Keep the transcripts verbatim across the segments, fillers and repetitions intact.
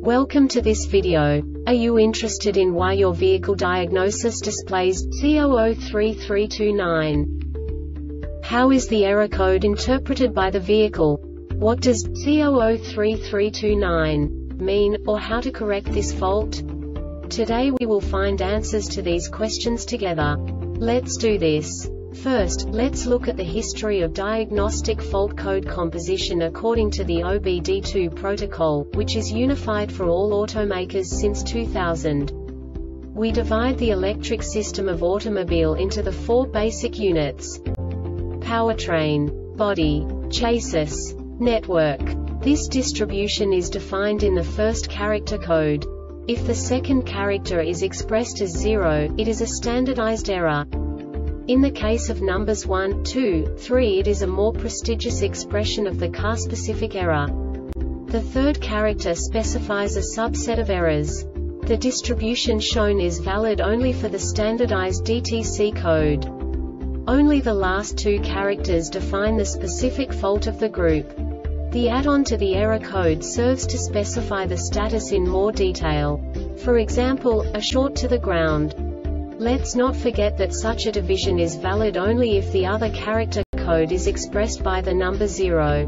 Welcome to this video. Are you interested in why your vehicle diagnosis displays C zero zero three three two nine? How is the error code interpreted by the vehicle? What does C zero zero three three two nine mean, or how to correct this fault? Today we will find answers to these questions together. Let's do this. First, let's look at the history of diagnostic fault code composition according to the O B D two protocol, which is unified for all automakers since two thousand. We divide the electric system of automobile into the four basic units: powertrain, body, chassis, network. This distribution is defined in the first character code. If the second character is expressed as zero, it is a standardized error. In the case of numbers one, two, three, it is a more prestigious expression of the car-specific error. The third character specifies a subset of errors. The distribution shown is valid only for the standardized D T C code. Only the last two characters define the specific fault of the group. The add-on to the error code serves to specify the status in more detail. For example, a short to the ground. Let's not forget that such a division is valid only if the other character code is expressed by the number zero.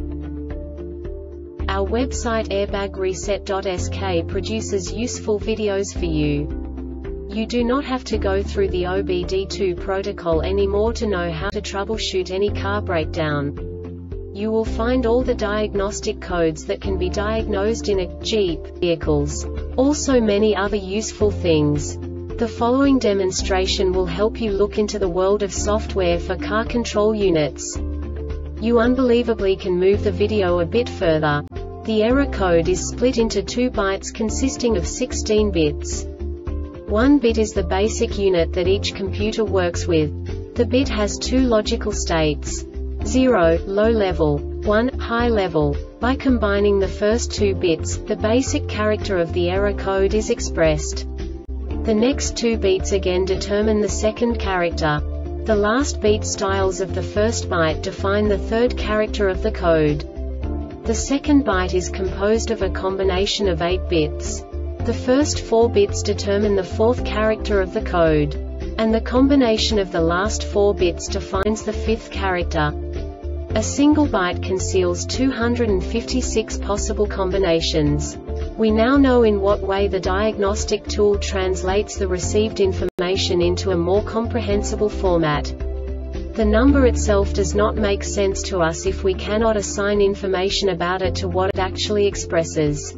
Our website airbag reset dot S K produces useful videos for you. You do not have to go through the O B D two protocol anymore to know how to troubleshoot any car breakdown. You will find all the diagnostic codes that can be diagnosed in a Jeep vehicles. Also many other useful things. The following demonstration will help you look into the world of software for car control units. You unbelievably can move the video a bit further. The error code is split into two bytes consisting of sixteen bits. One bit is the basic unit that each computer works with. The bit has two logical states: zero, low level, one, high level. By combining the first two bits, the basic character of the error code is expressed. The next two beats again determine the second character. The last beat styles of the first byte define the third character of the code. The second byte is composed of a combination of eight bits. The first four bits determine the fourth character of the code. And the combination of the last four bits defines the fifth character. A single byte conceals two hundred fifty-six possible combinations. We now know in what way the diagnostic tool translates the received information into a more comprehensible format. The number itself does not make sense to us if we cannot assign information about it to what it actually expresses.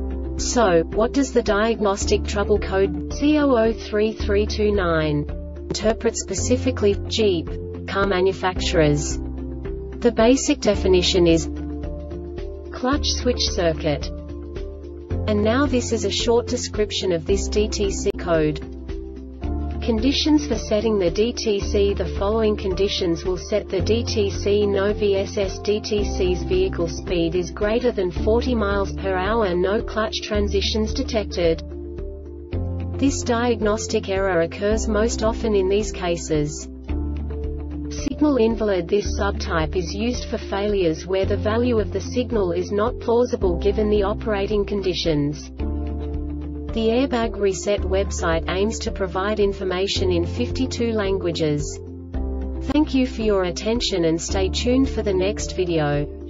So, what does the diagnostic trouble code C zero zero three three two nine interpret specifically for Jeep car manufacturers? The basic definition is clutch switch circuit. And now this is a short description of this D T C code. Conditions for setting the D T C. The following conditions will set the D T C. No V S S D T C's vehicle speed is greater than forty miles per hour. No clutch transitions detected. This diagnostic error occurs most often in these cases: signal invalid. This subtype is used for failures where the value of the signal is not plausible given the operating conditions. The Airbag Reset website aims to provide information in fifty-two languages. Thank you for your attention and stay tuned for the next video.